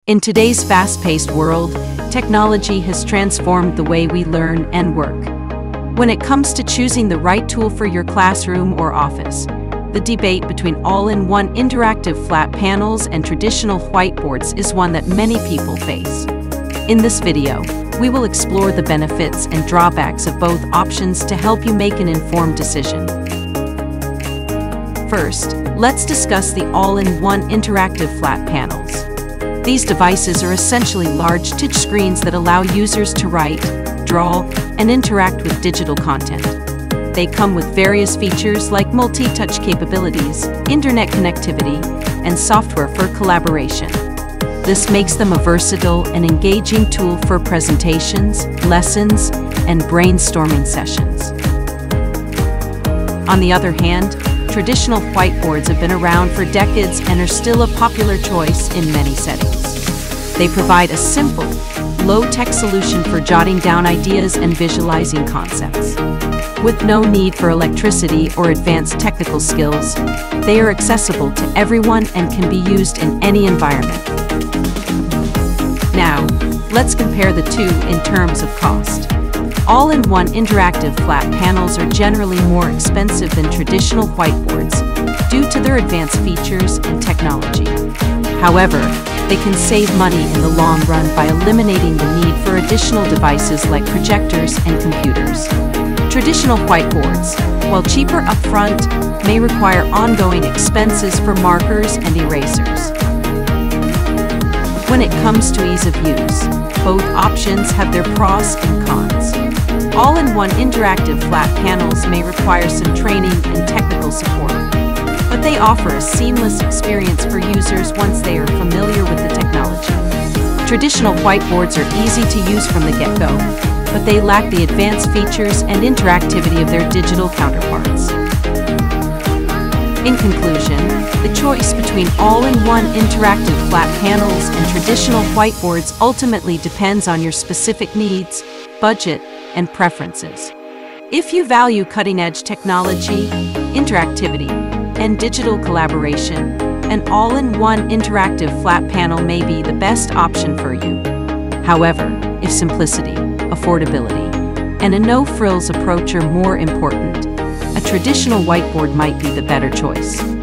In today's fast-paced world, technology has transformed the way we learn and work. When it comes to choosing the right tool for your classroom or office, the debate between all-in-one interactive flat panels and traditional whiteboards is one that many people face. In this video, we will explore the benefits and drawbacks of both options to help you make an informed decision. First, let's discuss the all-in-one interactive flat panels. These devices are essentially large touchscreens that allow users to write, draw, and interact with digital content. They come with various features like multi-touch capabilities, internet connectivity, and software for collaboration. This makes them a versatile and engaging tool for presentations, lessons, and brainstorming sessions. On the other hand, traditional whiteboards have been around for decades and are still a popular choice in many settings. They provide a simple, low-tech solution for jotting down ideas and visualizing concepts. With no need for electricity or advanced technical skills, they are accessible to everyone and can be used in any environment. Now, let's compare the two in terms of cost. All-in-one interactive flat panels are generally more expensive than traditional whiteboards due to their advanced features and technology. However, they can save money in the long run by eliminating the need for additional devices like projectors and computers. Traditional whiteboards, while cheaper upfront, may require ongoing expenses for markers and erasers. When it comes to ease of use, both options have their pros and cons. All-in-one interactive flat panels may require some training and technical support, but they offer a seamless experience for users once they are familiar with the technology. Traditional whiteboards are easy to use from the get-go, but they lack the advanced features and interactivity of their digital counterparts. In conclusion, the choice between all-in-one interactive flat panels and traditional whiteboards ultimately depends on your specific needs, budget, and preferences. If you value cutting-edge technology, interactivity, and digital collaboration, an all-in-one interactive flat panel may be the best option for you. However, if simplicity, affordability, and a no-frills approach are more important, a traditional whiteboard might be the better choice.